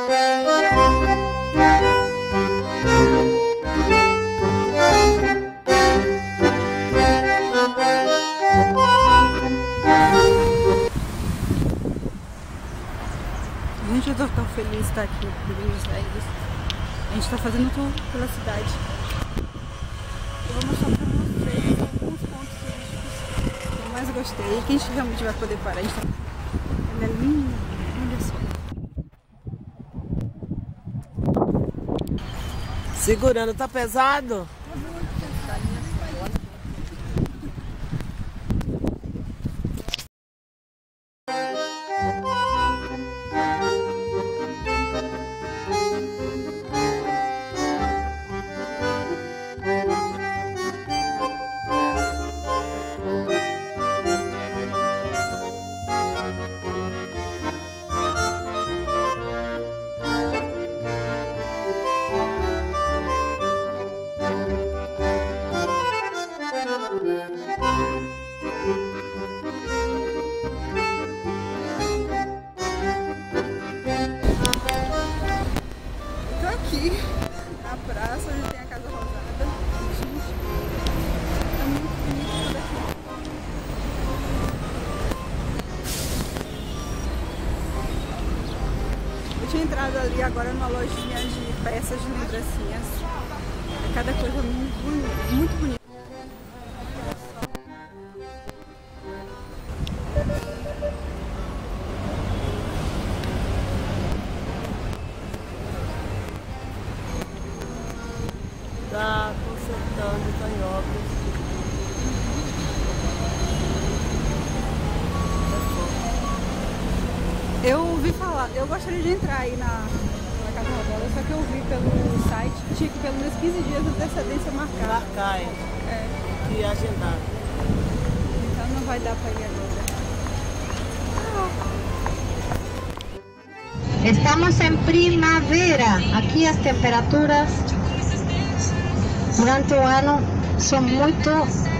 Gente, eu tô tão feliz de estar aqui em Buenos Aires. A gente tá fazendo tour pela cidade. Eu vou mostrar pra vocês alguns pontos turísticos que eu mais gostei e que a gente realmente vai poder parar. A gente tá... Ela é linda, olha só. Segurando, tá pesado? Aqui na praça onde tem a Casa Rosada. Gente, é muito bonito tudo aqui. Eu tinha entrado ali agora numa lojinha de peças de lembrancinhas. É cada coisa muito bonita, muito bonita. Tá consertando canhocas. Eu ouvi falar, eu gostaria de entrar aí na Casa Rosada, só que eu vi pelo site, tinha que pelo menos 15 dias de antecedência marcar. Marcar, e agendar. Então não vai dar para ir agora. Estamos en primavera. Aquí as temperaturas durante o ano são muito...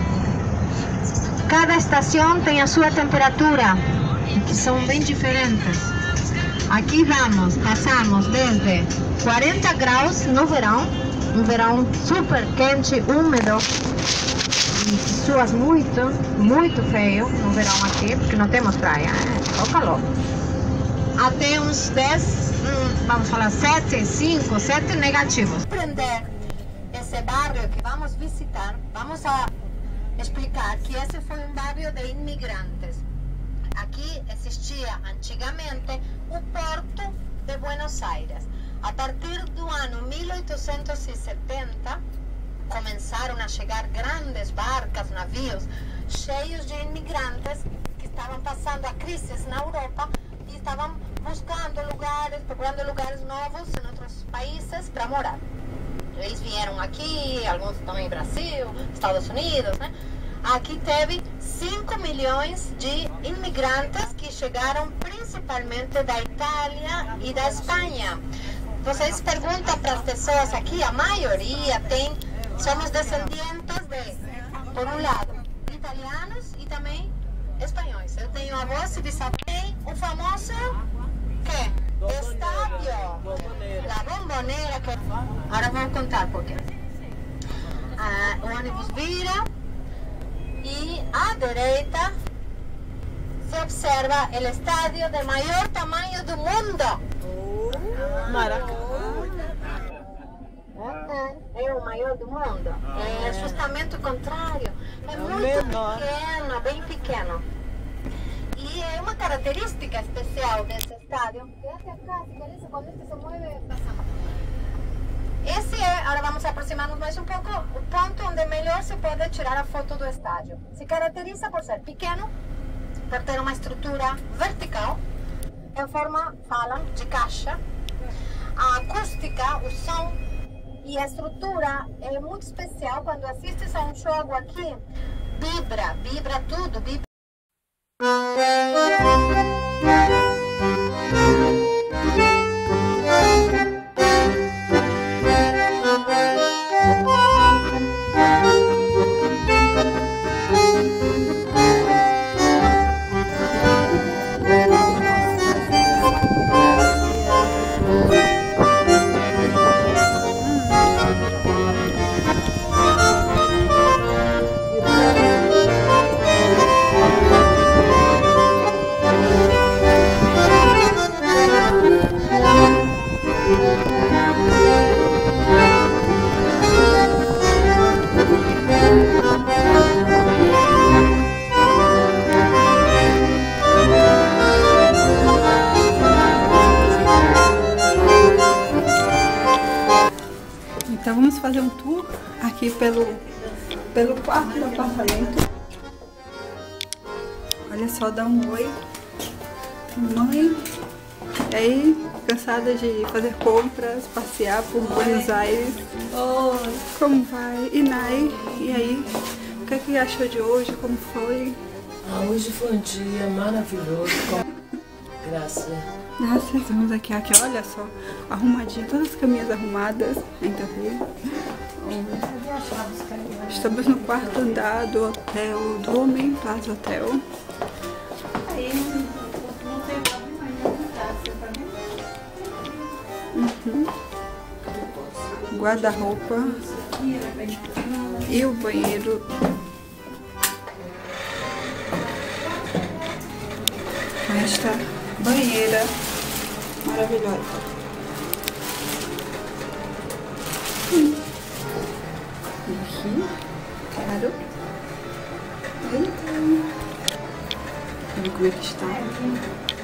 Cada estação tem a sua temperatura, que são bem diferentes. Aqui passamos desde 40 graus no verão, um verão super quente, úmido, e suas muito feio no verão aqui, porque não temos praia, é o calor. Até uns 10, vamos falar 7 negativos. Aprender esse bairro que vamos visitar, vamos a explicar que esse foi um bairro de imigrantes. Aqui existia antigamente o Porto de Buenos Aires. A partir do ano 1870, começaram a chegar grandes barcas, navios, cheios de imigrantes que estavam passando a crise na Europa e estavam procurando lugares novos em outros países para morar. Eles vieram aqui, alguns estão em Brasil, Estados Unidos, né? Aqui teve 5 milhões de imigrantes que chegaram principalmente da Itália e da Espanha. Vocês perguntam para as pessoas aqui, a maioria somos descendentes de, por um lado, italianos e também espanhóis. Eu tenho avós e bisavós. O famoso estádio La Bombonera, que agora vou contar por quê. O ônibus vira e à direita se observa o estádio de maior tamanho do mundo. Maracanã. É o maior do mundo. É justamente o contrário. É muito pequeno, bem pequeno. E é uma característica especial desse estádio. Até acá, quando este se move, passamos. Esse é, agora vamos aproximar-nos mais um pouco, o ponto onde melhor se pode tirar a foto do estádio. Se caracteriza por ser pequeno, por ter uma estrutura vertical, em forma, falam, de caixa. A acústica, o som e a estrutura é muito especial. Quando assistes a um jogo aqui, vibra tudo, vibra. Então vamos fazer um tour aqui pelo quarto do apartamento. Olha só, dá um oi. Mãe. E aí, cansada de fazer compras, passear por Buenos Aires. Oi. Como vai? E Nai? E aí? O que é que achou de hoje? Como foi? Hoje foi um dia maravilhoso. Graças. Nossa, vamos aqui, olha só, arrumadinha, todas as caminhas arrumadas, ainda bem. Estamos no quarto andar do hotel, do Homem Plaza Hotel. Guarda-roupa e o banheiro. Esta banheira maravilhosa. Aqui, claro. Então, vamos ver como é que está.